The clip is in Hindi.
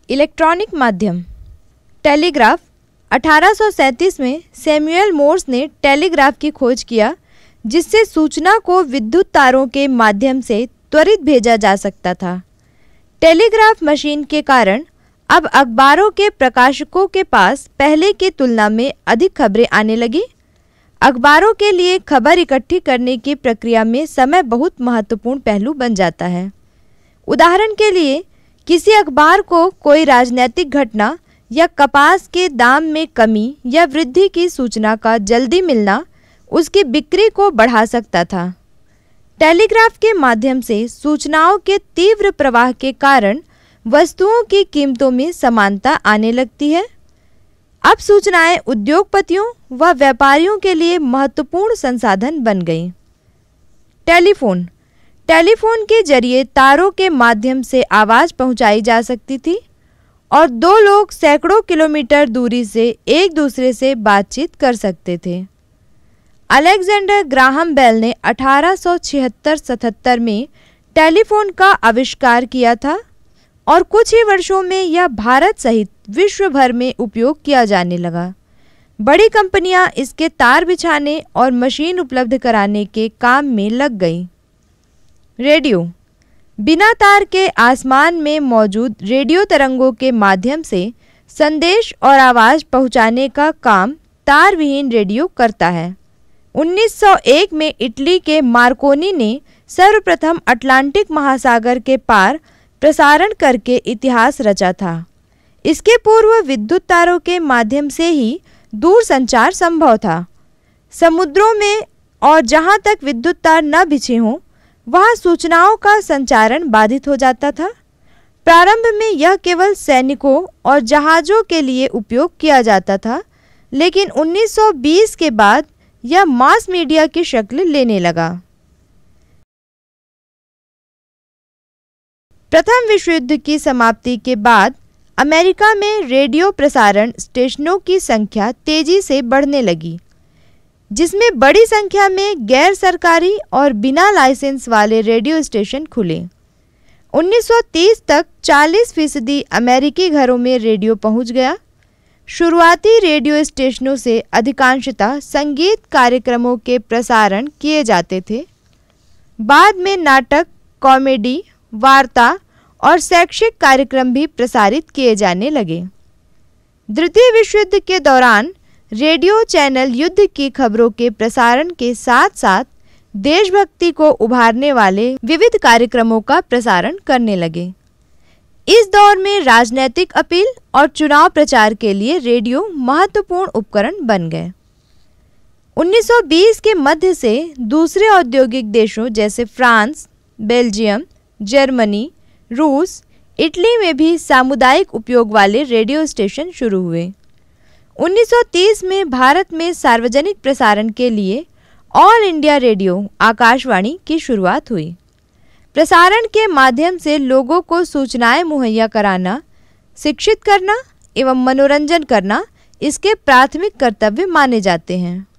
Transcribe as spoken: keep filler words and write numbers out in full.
इलेक्ट्रॉनिक माध्यम। टेलीग्राफ। अठारह सौ सैंतीस में सैमुअल मोर्स ने टेलीग्राफ की खोज किया, जिससे सूचना को विद्युत तारों के माध्यम से त्वरित भेजा जा सकता था। टेलीग्राफ मशीन के कारण अब अखबारों के प्रकाशकों के पास पहले की तुलना में अधिक खबरें आने लगी। अखबारों के लिए खबर इकट्ठी करने की प्रक्रिया में समय बहुत महत्वपूर्ण पहलू बन जाता है। उदाहरण के लिए, किसी अखबार को कोई राजनीतिक घटना या कपास के दाम में कमी या वृद्धि की सूचना का जल्दी मिलना उसकी बिक्री को बढ़ा सकता था। टेलीग्राफ के माध्यम से सूचनाओं के तीव्र प्रवाह के कारण वस्तुओं की कीमतों में समानता आने लगती है। अब सूचनाएं उद्योगपतियों व व्यापारियों के लिए महत्वपूर्ण संसाधन बन गई। टेलीफोन। टेलीफोन के जरिए तारों के माध्यम से आवाज़ पहुंचाई जा सकती थी और दो लोग सैकड़ों किलोमीटर दूरी से एक दूसरे से बातचीत कर सकते थे। अलेक्जेंडर ग्राहम बेल ने अठारह सौ छिहत्तर सतहत्तर में टेलीफोन का आविष्कार किया था और कुछ ही वर्षों में यह भारत सहित विश्व भर में उपयोग किया जाने लगा। बड़ी कंपनियां इसके तार बिछाने और मशीन उपलब्ध कराने के काम में लग गईं। रेडियो। बिना तार के आसमान में मौजूद रेडियो तरंगों के माध्यम से संदेश और आवाज़ पहुंचाने का काम तार विहीन रेडियो करता है। उन्नीस सौ एक में इटली के मार्कोनी ने सर्वप्रथम अटलांटिक महासागर के पार प्रसारण करके इतिहास रचा था। इसके पूर्व विद्युत तारों के माध्यम से ही दूर संचार संभव था। समुद्रों में और जहां तक विद्युत तार न बिछे हों, वहां सूचनाओं का संचारण बाधित हो जाता था। प्रारंभ में यह केवल सैनिकों और जहाज़ों के लिए उपयोग किया जाता था, लेकिन उन्नीस सौ बीस के बाद यह मास मीडिया की शक्ल लेने लगा। प्रथम विश्व युद्ध की समाप्ति के बाद अमेरिका में रेडियो प्रसारण स्टेशनों की संख्या तेजी से बढ़ने लगी, जिसमें बड़ी संख्या में गैर सरकारी और बिना लाइसेंस वाले रेडियो स्टेशन खुले। उन्नीस सौ तीस तक चालीस फीसदी अमेरिकी घरों में रेडियो पहुंच गया। शुरुआती रेडियो स्टेशनों से अधिकांशतः संगीत कार्यक्रमों के प्रसारण किए जाते थे। बाद में नाटक, कॉमेडी, वार्ता और शैक्षिक कार्यक्रम भी प्रसारित किए जाने लगे। द्वितीय विश्व युद्ध के दौरान रेडियो चैनल युद्ध की खबरों के प्रसारण के साथ साथ देशभक्ति को उभारने वाले विविध कार्यक्रमों का प्रसारण करने लगे। इस दौर में राजनीतिक अपील और चुनाव प्रचार के लिए रेडियो महत्वपूर्ण उपकरण बन गए। उन्नीस सौ बीस के मध्य से दूसरे औद्योगिक देशों जैसे फ्रांस, बेल्जियम, जर्मनी, रूस, इटली में भी सामुदायिक उपयोग वाले रेडियो स्टेशन शुरू हुए। उन्नीस सौ तीस में भारत में सार्वजनिक प्रसारण के लिए ऑल इंडिया रेडियो आकाशवाणी की शुरुआत हुई। प्रसारण के माध्यम से लोगों को सूचनाएं मुहैया कराना, शिक्षित करना एवं मनोरंजन करना इसके प्राथमिक कर्तव्य माने जाते हैं।